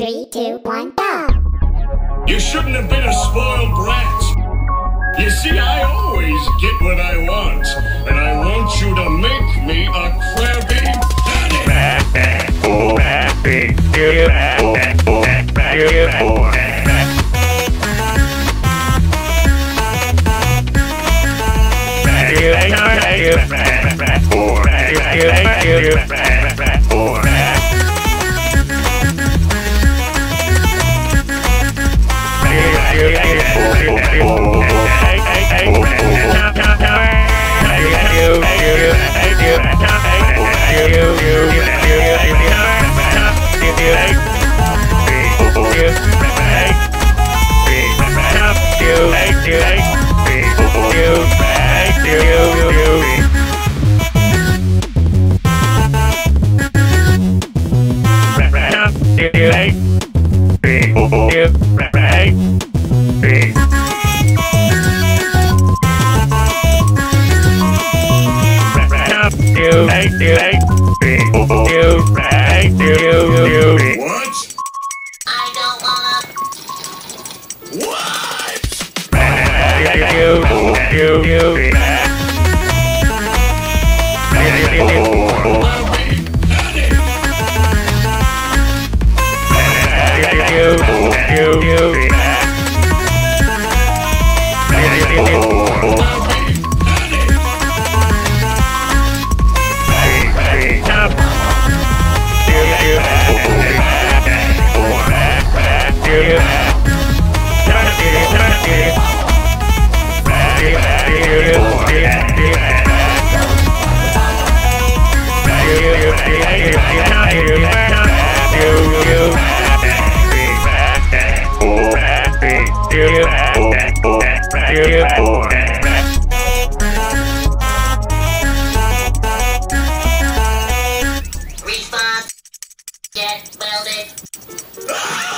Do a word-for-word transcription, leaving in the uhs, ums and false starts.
Three, two, one, go! You shouldn't have been a spoiled brat. You see, I always get what I want, and I want you to make me a Krabby What? I don't wanna. What? Response. Get welded.